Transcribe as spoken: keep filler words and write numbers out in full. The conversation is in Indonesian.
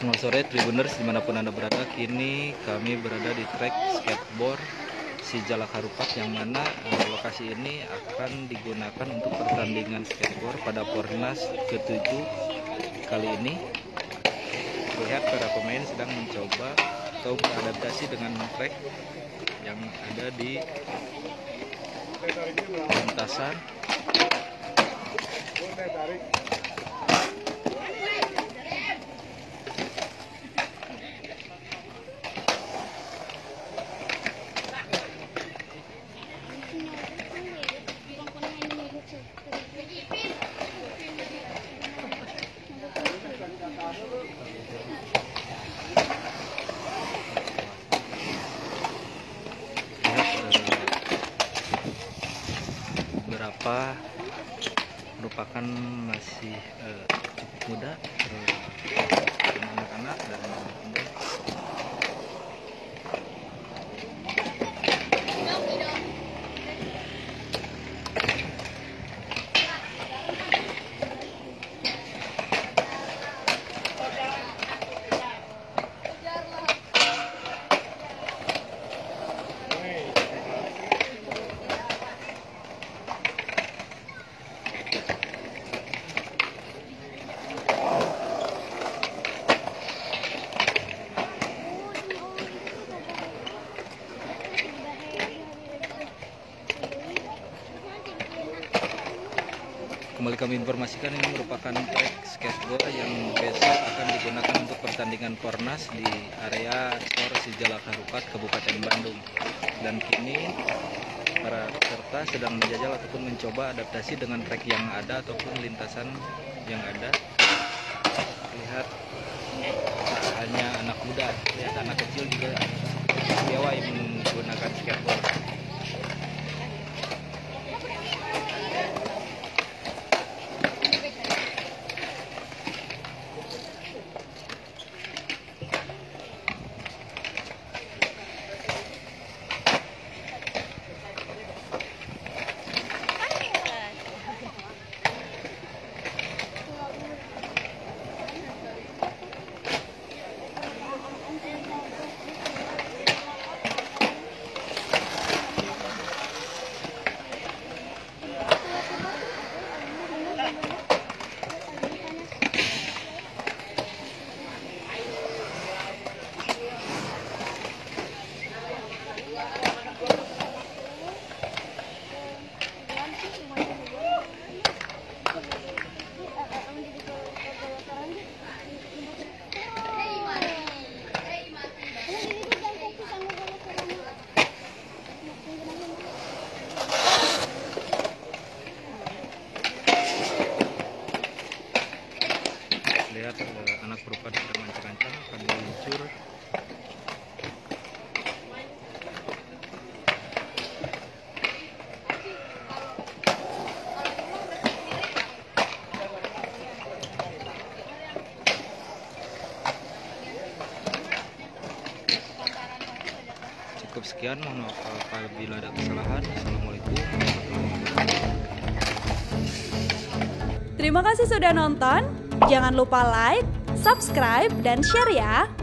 Selamat sore Tribuners dimanapun Anda berada. Kini kami berada di trek skateboard Si Jalak Harupat, yang mana eh, lokasi ini akan digunakan untuk pertandingan skateboard pada Pornas ketujuh kali ini. Lihat para pemain sedang mencoba atau beradaptasi dengan trek yang ada di lintasan. Beberapa merupakan masih uh, cukup muda, uh, anak-anak dan anak-anak. Kembali kami informasikan, ini merupakan trek skateboard yang besok akan digunakan untuk pertandingan Pornas di area Tor Si Jalak Harupat, Kabupaten Bandung. Dan kini para peserta sedang menjajal ataupun mencoba adaptasi dengan trek yang ada ataupun lintasan yang ada. Lihat, tak hanya anak muda, lihat anak kecil juga piawai menggunakan skateboard. Lihat, anak perempuan sedang mancang-mancang akan meluncur. Cukup sekian, mohon maaf apabila ada kesalahan. Assalamualaikum warahmatullahi wabarakatuh. Terima kasih sudah nonton. Jangan lupa like, subscribe, dan share ya.